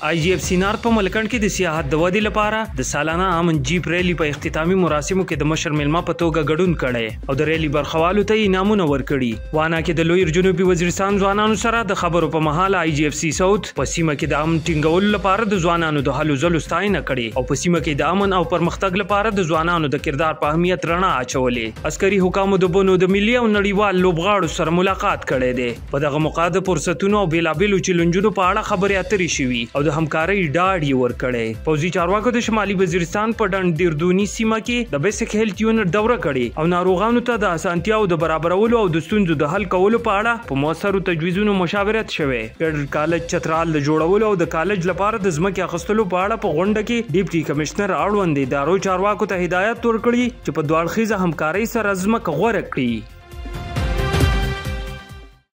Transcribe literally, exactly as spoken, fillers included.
آی جی اف سی نارت په ملکند کې د سیاحت د ودې لپاره د سالانه امن جیپ ریلی په اختتامي مراسمو کې د مشر میلمه په توګه ګډون کړی او د ریلی برخوالو ته انعامونه ورکړي. وانا کې د لوی جنوبي وزیرستان ځوانانو سره د خبرو په مهال آی جی اف سی ساوث په سیمه کې د امن ټینګولو لپاره د ځوانانو د هلو ځلو ستاینه کړې او په سیمه کې د امن او پرمختګ لپاره د ځوانانو د کردار په اهمیت رڼا اچولې. عسکري حکامو د بونو د ملي او نړیوال لوبغاړو سره ملاقات کړی دی. په دغه موقع د فرصتونو او بیلابیلو چیلنجونو په اړه خبرې اترې شوي او د همکارۍ ډاډ یې ورکړی. پوځي چارواکو د شمالي وزیرستان په ډنډ دیردوني سیمه کې د بیسیک هیلث یونټ دوره کړې او ناروغانو ته د اسانتیاو د برابرولو او د ستونزو د حل کولو په اړه په موثرو تجویزونو مشاورت شوی. ګډ کالج چترال د جوړولو او د کالج لپاره د ځمکې اخیستلو په اړه په غونډه کې ډیپټي کمشنر اړوند ادارو چارواکو ته هدایت ورکړي چې په دوه اړخیزه همکارۍ سره ځمکه غوره کړي.